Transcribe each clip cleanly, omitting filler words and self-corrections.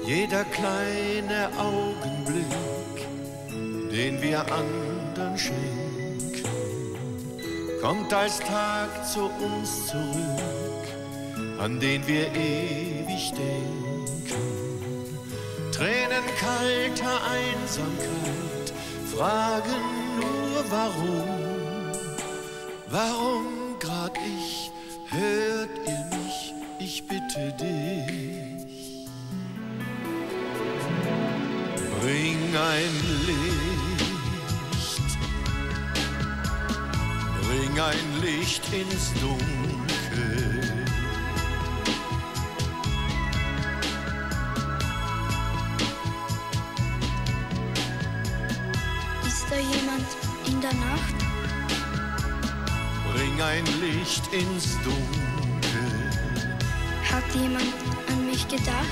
Jeder kleine Augenblick, den wir anderen schenken, kommt als Tag zu uns zurück, an den wir ewig denken. Tränen kalter Einsamkeit fragen nur warum. Warum grad ich, hört ihr mich, ich bitte dich. Bring ein Licht, bring ein Licht ins Dunkel. Ist da jemand in der Nacht? Bring ein Licht ins Dunkel. Hat jemand an mich gedacht?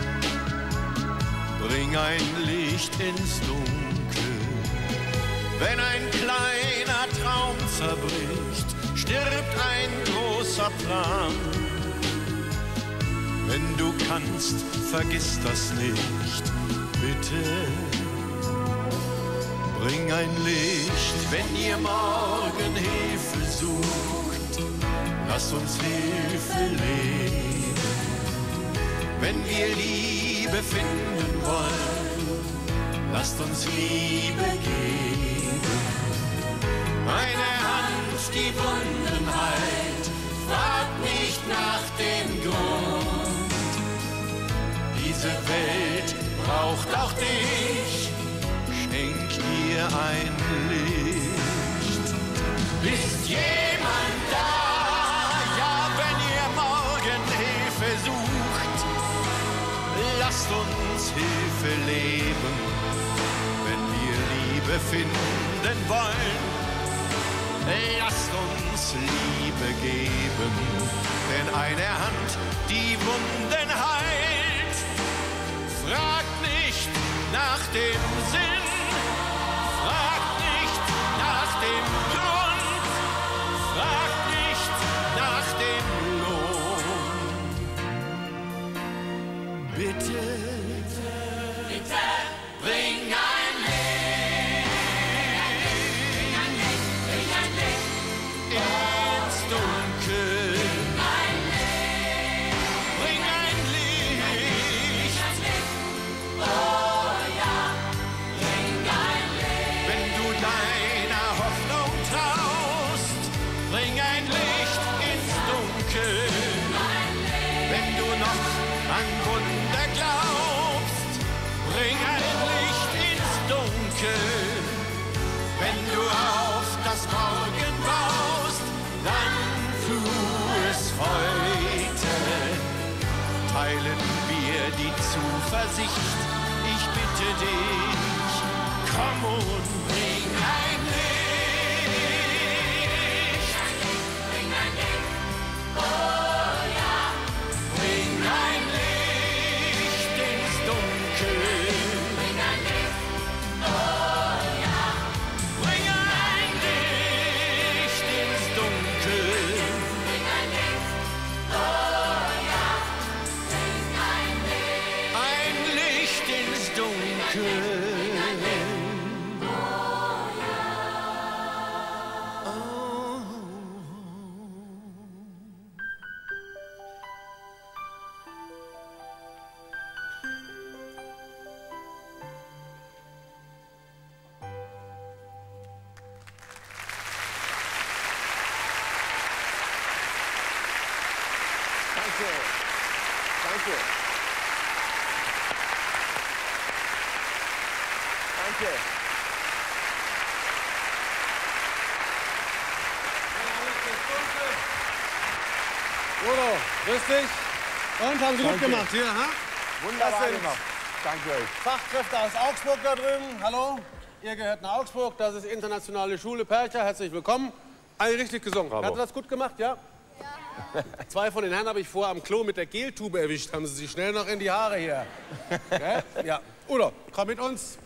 Bring ein Licht ins Dunkel. Wenn ein kleiner Traum zerbricht, stirbt ein großer Plan. Wenn du kannst, vergiss das nicht, bitte. Bring ein Licht, wenn ihr morgen Hilfe sucht, lass uns Hilfe leben. Wenn wir Liebe finden wollen, lasst uns Liebe geben. Eine Hand, die Wunden heilt, fragt nicht nach dem Grund. Diese Welt braucht auch dich, schenk ihr ein Licht. Ist jemand da? Ja, wenn ihr morgen Hilfe sucht, lasst uns Hilfe leben. Wenn wir Liebe finden wollen, lasst uns Liebe geben. Denn eine Hand, die Wunden heilt, fragt nicht nach dem Sinn, fragt nicht nach dem Grund, fragt nicht nach dem Lohn. Bitte, bitte, bring ein Licht, bring ein Licht, bring ein Licht ins Dunkel. Bring ein Licht, oh ja, bring ein Licht. Wenn du deiner Hoffnung traust, bring ein Licht ins Dunkel. Wenn du noch an Wunder glaubst, bring ein Licht ins Dunkel. Wenn du auf das Morgen baust, dann tu es heute. Teilen wir die Zuversicht, ich bitte dich, komm und bring ein Licht. Bring ein Licht, oh ja, bring ein Licht ins Dunkel. Bring ein Licht, oh ja, bring ein Licht ins Dunkel. Bring ein Licht, oh ja, bring ein Licht. Ein Licht ins Dunkel. Danke. Danke. Danke. Udo, grüß dich. Und haben Sie gut gemacht hier, ha? Wunderbar Das sind gemacht. Danke euch. Fachkräfte aus Augsburg da drüben. Hallo, ihr gehört nach Augsburg. Das ist Internationale Schule Percha. Herzlich willkommen. Alle richtig gesungen. Bravo. Hat er das gut gemacht, ja? Ja. Zwei von den Herren habe ich vorher am Klo mit der Geltube erwischt. Haben Sie sich schnell noch in die Haare hier. Ja? Ja. Udo, komm mit uns.